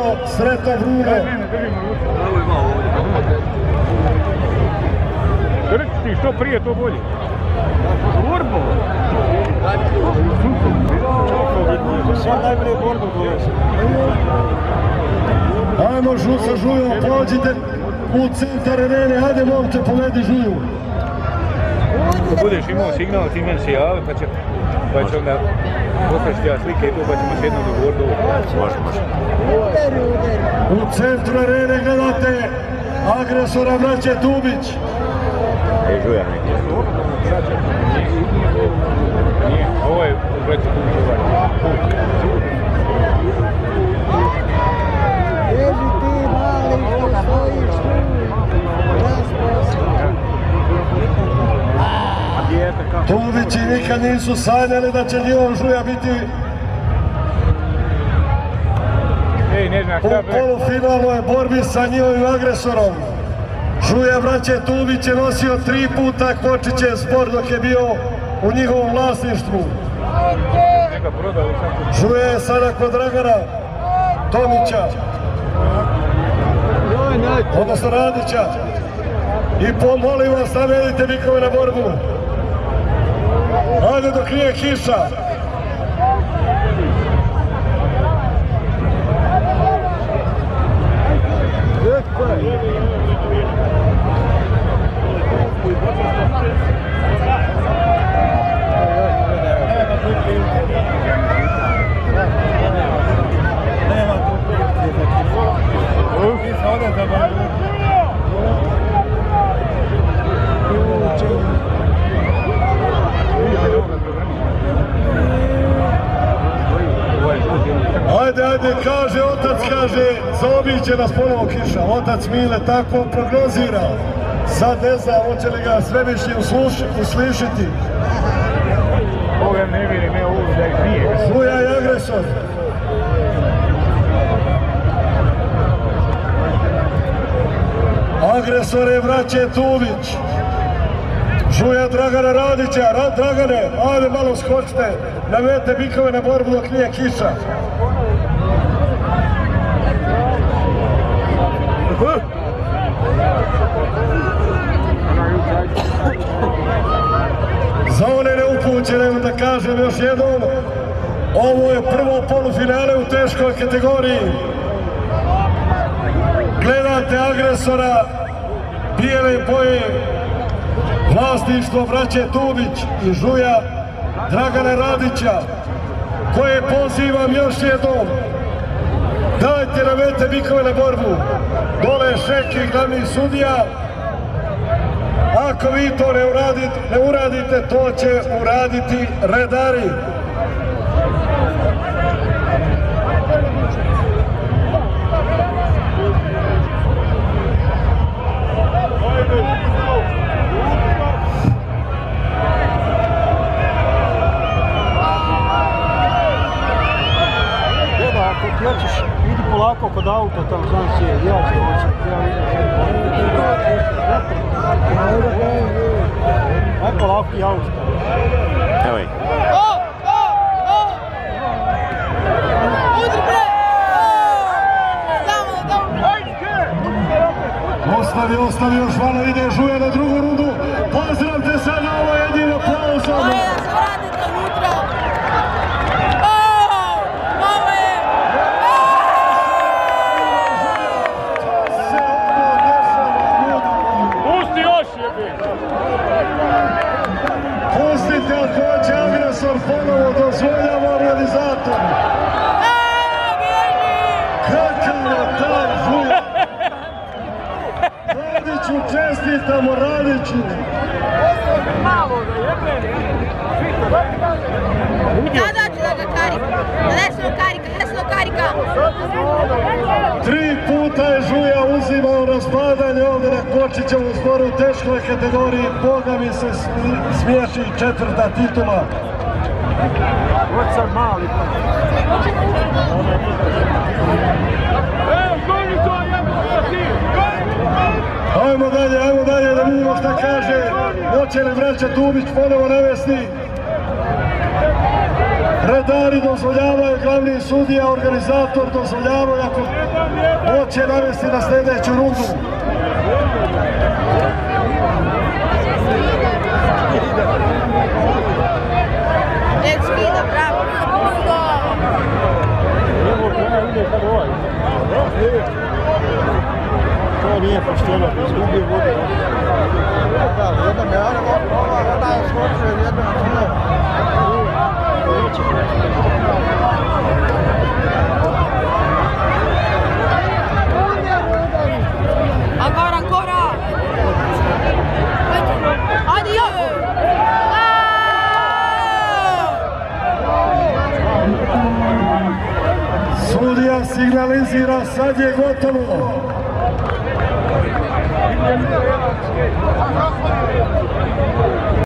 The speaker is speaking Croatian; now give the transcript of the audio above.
Sreto Bruno. Drži ti što prije, to bolje. Borbo! Sad najbolje borbu dolazi. Ajmo sa Žujom, pođite u centar arene, ajde momče, povedi Žuju. Ako budeš imao signal, ti meni se javi, pa će onda pokažiti ja slike i to, pa ćemo se jednom dogovoriti ovo. Može. U centru arene gledate agresora braće Tubić. Žuja neki. Nije, ovo je braće Tubić. Ježi ti mali što stojiš tu. Tubići nikad nisu sanjali da će njihov Žuja biti u polufinalnoj borbi sa njihovim agresorom. Žuja braće Tubić je nosio 3 puta Kočićev sport dok je bio u njihovom vlasništvu. Žuja je sada kod Dragana Tomića, odnosno Radića. I molim vas, navedite bikove na borbu. Ajde dok nije kiša. Ajde, kaže otac, zaobiće nas ponovo kiša. Otac Mile tako prognozira. Sad ne zna, hoće li ga Svevišnji uslišiti. Ovdje ne vidi, ne ovo da ih nije. Žuja je agresor. Agresor je braće Tubić. Žuja Dragana Radića. Dragane, ajde malo skočite. Navedite bikove na borbu dok nije kiša. Za one neupućene da kažem još jednom, ovo je prvo polufinale u teškoj kategoriji. Gledate agresora bijele boje, vlasništvo braće Tubić i Žuja Dragana Radića, koje pozivam još jednom. Dajte, navedite bikove na borbu. Dole je Šeki, glavni sudija. Ako vi to ne uradite, to će uraditi redari. Ako ti hoćeš, idi polako kod auta, tam znam si je, ja ću hoći. Aj polako i auto. Evo ih. Ostavi još malo, ide Žuja na drugu rundu. Pozdravite sad na ovo jedino aplauzom. Pustite ako hoće agresor ponovo, dozvoljava organizator. Kakav je taj Žuja? Radiću, čestitamo Radiću. Sada ću da ga karika. Desno karika. 3 puta je Žuja uzimao raspadanje ovdje na Kočićevom zboru u teškoj kategoriji. Boga mi se smiješi 4. titula. Ovo sad mali. Ajmo dalje da vidimo šta kaže. Hoće li braća Tubić ponovo navesti? Redari dozvoljavaju, glavni sudija, organizator dozvoljavaju. Ako to će navesti na sljedeću rundu. Nek skida, bravo. To nije pošteno, izgubio vodu. Jedna me ona je skočio, jedna je Ancora, ancora! Addio! Sudija signalizira, sad je gotovo.